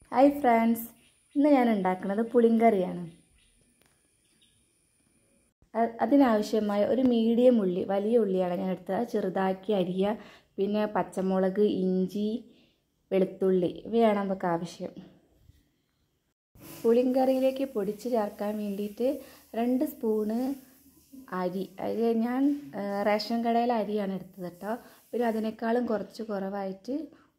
Hi friends, ഇന്ന് ഞാൻ ഉണ്ടാക്കുന്നത് പുളിങ്കറിയാണ്. അതിനാവശ്യമായ ഒരു മീഡിയം ഉള്ളി, വലിയ ഉള്ളിയാണ് ഞാൻ എടുത്തത്. ചെറുതാക്കി അരിയുക. പിന്നെ പച്ചമുളക്, ഇഞ്ചി, വെളുത്തുള്ളി ഇവയാണ് നമുക്ക് ആവശ്യം. പുളിങ്കറിയിലേക്ക് പൊടിച്ച് ചേർക്കാൻ വേണ്ടിയിട്ട് 2 സ്പൂണ് അരി ഞാൻ റേഷൻ കടയിലെ അരിയാണ് എടുത്തത് കേട്ടോ. പിന്നെ അതിനേക്കാളും കുറച്ച് കുറവായിട്ട്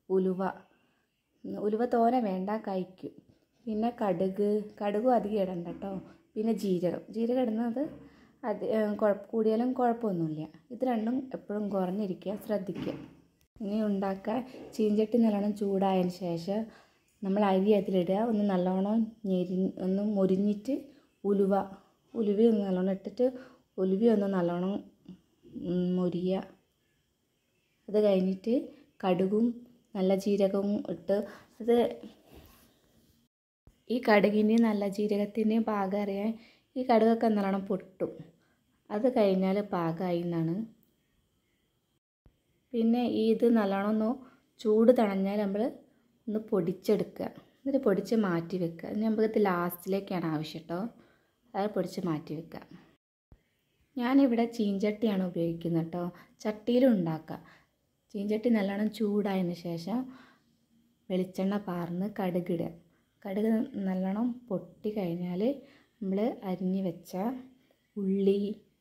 ഉലുവ തോനെ വേണ്ട, കഴിക്കും. പിന്നെ കടുകും അധികം ഇടണ്ട കേട്ടോ. പിന്നെ ജീരകം ഇടുന്നത് കൂടിയാലും കുഴപ്പമൊന്നുമില്ല. ഇത് രണ്ടും എപ്പോഴും കുറഞ്ഞിരിക്കുക, ശ്രദ്ധിക്കുക. ഇനി ഉണ്ടാക്കാൻ ചീഞ്ചട്ടി നല്ലോണം ചൂടായതിന് ശേഷം നമ്മൾ അരി അതിലിടുക. ഒന്ന് നല്ലോണം ഒന്ന് മൊരിഞ്ഞിട്ട് ഉലുവയൊന്ന് നല്ലോണം ഇട്ടിട്ട് ഉലുവയൊന്ന് നല്ലോണം മൊരിയുക. അത് കഴിഞ്ഞിട്ട് കടുകും നല്ല ജീരകവും ഇട്ട് ഈ കടുകിൻ്റെയും നല്ല ജീരകത്തിൻ്റെയും പാകം അറിയാൻ ഈ കടുകൊക്കെ നല്ലോണം പൊട്ടും. അത് കഴിഞ്ഞാൽ പാകമായി എന്നാണ്. പിന്നെ ഇത് നല്ലോണം ഒന്ന് ചൂട് തണഞ്ഞാൽ നമ്മൾ ഒന്ന് പൊടിച്ചെടുക്കുക. എന്നിട്ട് പൊടിച്ച് മാറ്റി വെക്കുക. ഇനി നമുക്കിത് ലാസ്റ്റിലേക്കാണ് ആവശ്യം കേട്ടോ. അത് പൊടിച്ച് മാറ്റി വെക്കുക. ഞാനിവിടെ ചീഞ്ചട്ടിയാണ് ഉപയോഗിക്കുന്നത് കേട്ടോ. ചട്ടിയിലും ഉണ്ടാക്കാം. ചീഞ്ചട്ടി നല്ലോണം ചൂടായതിന് ശേഷം വെളിച്ചെണ്ണ പാർന്ന് കടുകിടുക. കടുക് നല്ലോണം പൊട്ടി കഴിഞ്ഞാൽ നമ്മൾ അരിഞ്ഞ് വെച്ച ഉള്ളി,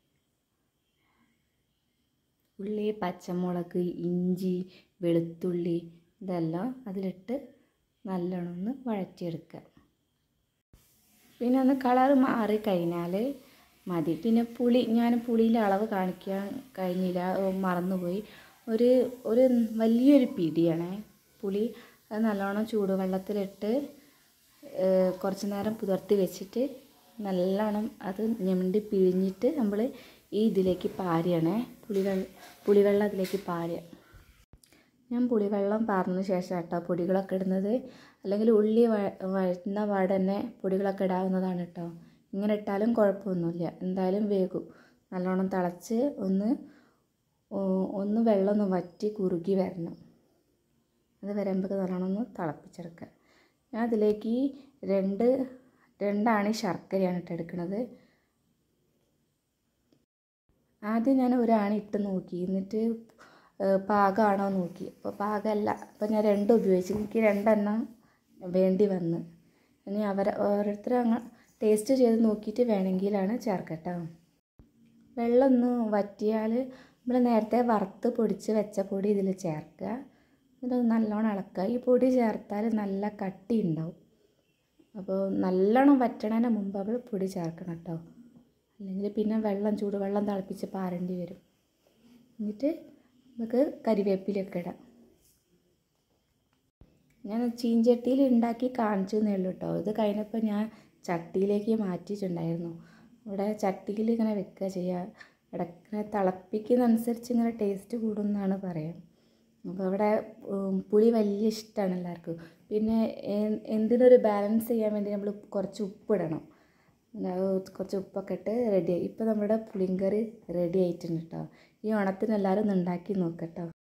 പച്ചമുളക്, ഇഞ്ചി, വെളുത്തുള്ളി ഇതെല്ലാം അതിലിട്ട് നല്ലോണം ഒന്ന് വഴറ്റിയെടുക്കുക. പിന്നെ ഒന്ന് കളറ് മാറിക്കഴിഞ്ഞാൽ മതി. പിന്നെ ഞാൻ പുളീൻ്റെ അളവ് കാണിക്കാൻ കഴിഞ്ഞില്ല, മറന്നുപോയി. ഒരു വലിയൊരു പിടിയാണ് പുളി. അത് നല്ലോണം ചൂടുവെള്ളത്തിലിട്ട് കുറച്ച് നേരം പുതിർത്തി വെച്ചിട്ട് നല്ലോണം അത് ഞെണ്ടി പിഴിഞ്ഞിട്ട് നമ്മൾ ഇതിലേക്ക് പാരുകയാണ്. പുളിവെള്ളം അതിലേക്ക് പാരുക. ഞാൻ പുളിവെള്ളം പാർന്നതിന് ശേഷം കേട്ടോ പൊടികളൊക്കെ ഇടുന്നത്. അല്ലെങ്കിൽ ഉള്ളി വഴറ്റുന്ന പാടെ തന്നെ പൊടികളൊക്കെ ഇടാവുന്നതാണ് കേട്ടോ. ഇങ്ങനെ ഇട്ടാലും കുഴപ്പമൊന്നുമില്ല, എന്തായാലും വേകും. നല്ലോണം തിളച്ച് ഒന്ന് വെള്ളം ഒന്ന് വറ്റി കുറുകി വരണം. അത് വരുമ്പോൾ നല്ലോണം ഒന്ന് തിളപ്പിച്ചെടുക്കുക. ഞാൻ അതിലേക്ക് രണ്ടാണി ശർക്കരയാണ് എടുക്കുന്നത്. ആദ്യം ഞാൻ ഒരാണി ഇട്ട് നോക്കി, എന്നിട്ട് പാകമാണോ നോക്കി. അപ്പോൾ പാകമല്ല. അപ്പോൾ ഞാൻ 2 ഉപയോഗിച്ചു. എനിക്ക് 2 എണ്ണം വേണ്ടി വന്ന്. ഇനി ഓരോരുത്തർ ടേസ്റ്റ് ചെയ്ത് നോക്കിയിട്ട് വേണമെങ്കിലാണ് ചേർക്കട്ടോ. വെള്ളം ഒന്ന് വറ്റിയാൽ നമ്മൾ നേരത്തെ വറുത്ത് പൊടിച്ച് വെച്ച പൊടി ഇതിൽ ചേർക്കുക. എന്നിട്ട് നല്ലോണം ഇളക്കുക. ഈ പൊടി ചേർത്താൽ നല്ല കട്ടി ഉണ്ടാവും. അപ്പോൾ നല്ലോണം വറ്റണതിന് മുമ്പ് നമ്മൾ പൊടി ചേർക്കണം കേട്ടോ. അല്ലെങ്കിൽ പിന്നെ ചൂടുവെള്ളം തിളപ്പിച്ച് പാരേണ്ടി വരും. എന്നിട്ട് നമുക്ക് കരിവേപ്പിലൊക്കെ ഇടാം. ഞാൻ ചീഞ്ചട്ടിയിൽ ഉണ്ടാക്കി കാണിച്ചു എന്നേ ഉള്ളൂ കേട്ടോ. ഇത് കഴിഞ്ഞപ്പോൾ ഞാൻ ചട്ടിയിലേക്ക് മാറ്റിയിട്ടുണ്ടായിരുന്നു. ഇവിടെ ചട്ടിയിൽ ഇങ്ങനെ വെക്കുക ചെയ്യുക. ഇടയ്ക്കിങ്ങനെ തിളപ്പിക്കുന്നതനുസരിച്ച് ഇങ്ങനെ ടേസ്റ്റ് കൂടുമെന്നാണ് പറയുക. അപ്പോൾ ഇവിടെ പുളി വലിയ ഇഷ്ടമാണ് എല്ലാവർക്കും. പിന്നെ എന്തിനൊരു ബാലൻസ് ചെയ്യാൻ വേണ്ടി നമ്മൾ കുറച്ച് ഉപ്പിടണം. കുറച്ച് ഉപ്പൊക്കെ ഇട്ട് റെഡിയായി. ഇപ്പോൾ നമ്മുടെ പുളിങ്കറി റെഡി ആയിട്ടുണ്ട് കേട്ടോ. ഈ ഓണത്തിന് എല്ലാവരും ഒന്ന് ഉണ്ടാക്കി നോക്കട്ടോ.